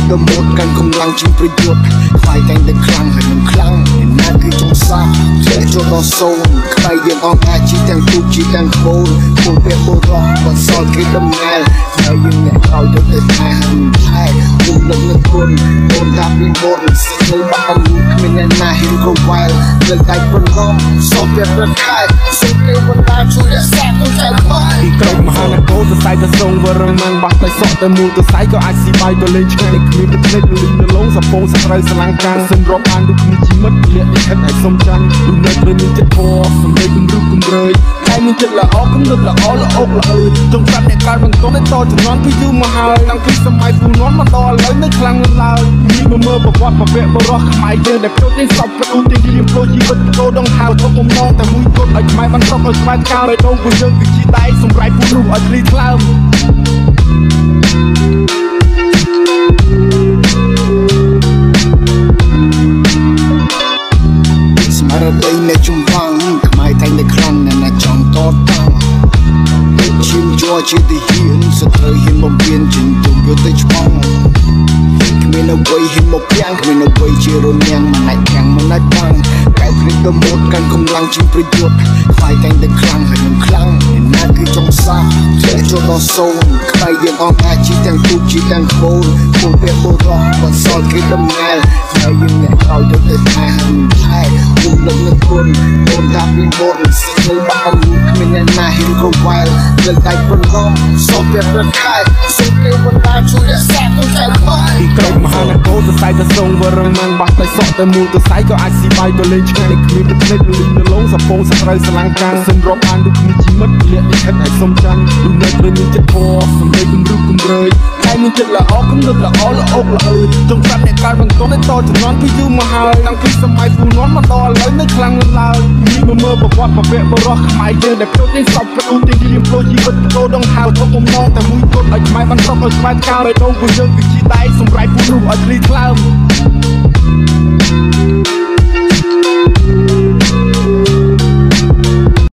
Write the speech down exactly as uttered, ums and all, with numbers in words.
the mood កាន់កម្លាំងជាប្រយុទ្ធខ្វាយតែងតែខ្លាំងហើយនឹងខ្លាំងណាគឺចង់សាធ្លាក់ចូលដល់សូនខ្វាយយើងអងអាចជីទាំងទូជីទាំងក្បូនពួកពេលបុរសបន្សល់គេដំណើរហើយយើងអ្នកក្រោយទៅទៅថាថែពុំលឹកនឹងគុណអូនតាពីមុនស្គាល់បាក់អមគ្មានអ្នកណាហ៊ានក៏វ៉ែលលើកដៃប៉ុនរំសោះពេលប្រខែសុខគេបណ្ដាជួយរក្សាទៅចែកបាយទីក្រុងមហានគរទៅសៃទៅសូងវរម៉ាំងបាស់ទៅសក់ទៅមូលទៅសៃក៏អាចស៊ីបាយទៅលេងឆ្ងាយនេះគ្មានទឹកភ្នែកលីងនៅឡងសពងសត្រូវស្លាំងកាំងសិនរាប់បានដូចគ្នាជីវិតលាក់នេះខិតឲ្យសុំចាញ់ដូចនៅត្រូវមានចិត្តធម៌សម្លេងគំរូគំរើយតែមានចិត្តល្អគំនិតល្អល្អអកល្អចង់ប្រាប់អ្នកក្រៅបង្កប់ឲ្យតជំនាន់ពីយូរមកហើយតាំងពីសម័យពូនន់មកដល់ឥឡូវនៅខ្លាំងនៅឡើយនេះមើលប្រវត្តិប្រវត្តិបរោះខ្មែរយើងដែលចូលនេះសពប្រទូទីរៀបរយជីវិតគោដងហៅទុកបំណងតែមួយគត់ឲ្យខ្មែរបានសពឲ្យស្វែងការបេះដូងពួកយើងវិជាដៃសម្រាប់ពូនោះឲ្យគ្លីថ្លើមស្មារតីនៃជំវងខ្មែរតែងតែខ្លាំងណាស់ចង់តតាំងឈាមជ័រជាទីហ៊ានសត្រូវហ៊ានបំពេញជិញទុំយកទៅឆ្ពងគ្មានអ្វីហ៊ានមកពាំងគ្មានអ្វីជារនាំងមិនអាចកាំងមិនអាចបាំងកែព្រិចទៅមុតកាន់កម្លាំងជាប្រយុទ្ធខ្វាយតែងតែខ្លាំងហើយនឹងខ្លាំងណាគឺចង់សាធ្លាក់ចូលដល់សូនខ្វាយយើងអងអាចជីទាំងទូជីទាំងក្បូនពួកពេលបុរសបន្សល់គេដំណើរហើយយើងអ្នកក្រោយទៅទៅថាថែពុំលឹកនឹងគុណអូនតាពីមុនស្គាល់បាក់អមគ្មានអ្នកណាហ៊ានក៏វ៉ែលលើកដៃប៉ុនរំសោះពេលប្រខែសុខគេបណ្ដាជួយរក្សាទៅចែកបាយទីក្រុងមហានគរទៅសៃទៅសូងវរម៉ាំងបាស់ទៅសក់ទៅមូលទៅសៃក៏អាចស៊ីបាយទៅលេងឆ្ងាយនេះគ្មានទឹកភ្នែកលីងនៅឡងសពងសត្រូវស្លាំងកាំងសិនរាប់បានដូចគ្នាជីវិតលាក់នេះខិតឲ្យសុំចាញ់ដូចនៅត្រូវមានចិត្តធម៌សម្លេងគំរូគំរើយតែមានចិត្តល្អគំនិតល្អល្អអកល្អចង់ប្រាប់អ្នកក្រៅបង្កប់ឲ្យតជំនាន់ពីយូរមកហើយតាំងពីសម័យពូនន់មកដល់ឥឡូវនៅខ្លាំងនៅឡើយនេះមើលប្រវត្តិប្រវត្តិបរោះខ្មែរយើងដែលចូលនេះសពប្រទូទីរៀបរយជីវិតគោដងហៅទុកបំណងតែមួយគត់ឲ្យខ្មែរបានសពឲ្យស្វែងការបេះដូងពួកយើងវិជាដៃសម្រាប់ពូនោះឲ្យគ្លីថ្លើម